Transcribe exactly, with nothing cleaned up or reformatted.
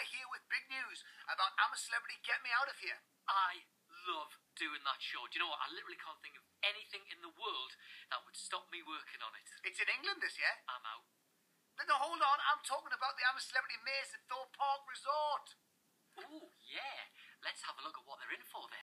here with big news about I'm a Celebrity, Get Me Out of Here. I love doing that show. Do you know what? I literally can't think of anything in the world that would stop me working on it. It's in England this year. I'm out. No, no, hold on. I'm talking about the I'm a Celebrity maze at Thorpe Resort. Oh, yeah. Let's have a look at what they're in for then.